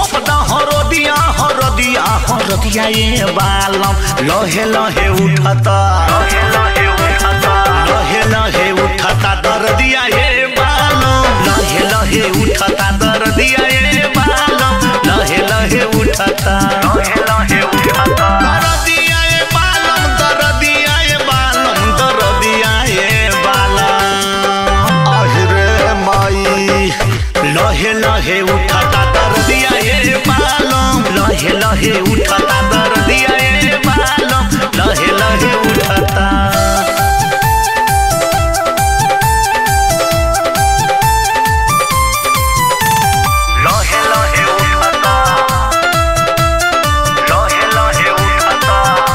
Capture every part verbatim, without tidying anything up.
घोसदा हरदिया हरदिया हरदिया ये बालम लहे लहे उठता लहे लहे उठता लहे लहे उठता दर्दिया ये बालम लहे लहे उठता दर्दिया ये बालम लहे लहे उठता लहे लहे उठता दर्दिया ये बालम दर्दिया ये बालम दर्दिया ये बालम अरे माई लहे लहे उठता दर्दिया ये बालम लहे लहे उठता दर्दिया ये बालम लहे लहे उठता लहे लहे उठता लहे लहे उठता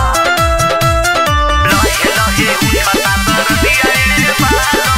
लहे लहे उठता दर्दिया ये बालम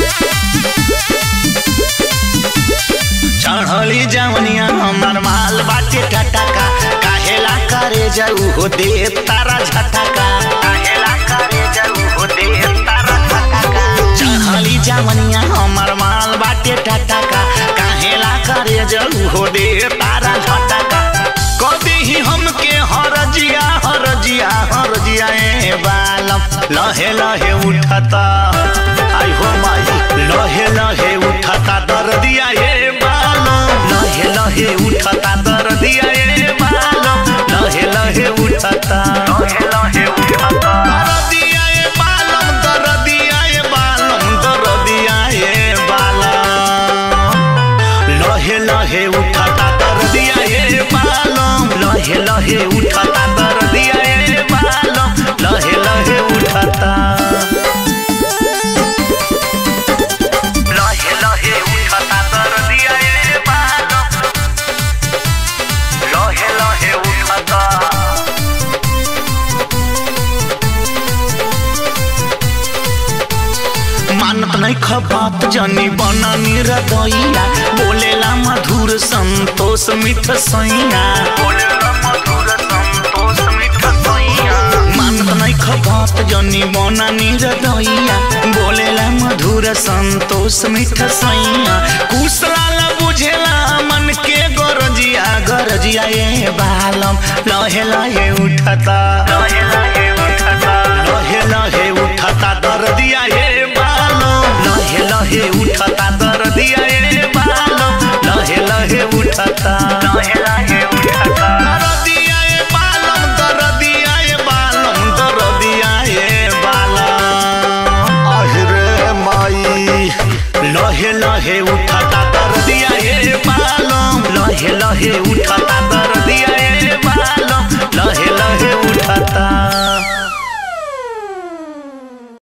चढ़ली जवनिया हमार माल बाटे टटका काहेला करे जाऊ हो दे तारा झटका काहेला करे जाऊ हो दे तारा झटका चढ़ली जवनिया हमार माल बाटे टटका काहेला करे जाऊ हो दे तारा झटका कदी ही हमके हरजिया हरजिया हरजिया ए बालम लहे लहे उठता आई हो माई लहे लहे उठता दर्दिया ये लहे लहे उठता दर्दिया ये बालम लहे लहे उठता लहे लहे उठता दर्दिया ये बालम दर्दिया ये बालम दर्दिया ये बालम लहे लहे उठता दर्दिया ये बालम लहे लहे उठता दर्दिया ये बालम लहे लहे उठता लहे लहे उठता दर्दिया ये बालम लहे लहे उठता मानत नहीं खबात जनी बना निरदैया बोलेला मधुर संतोष मिठ सैया बोलेला मधुर संतोष मिठ सैया मानत नहीं खबात जनी बना निरदैया बोलेला मधुर संतोष मिठ सैया कुशला बुझेला मन के गरजिया गरजिया ये बालम लहे लहे उठता लहे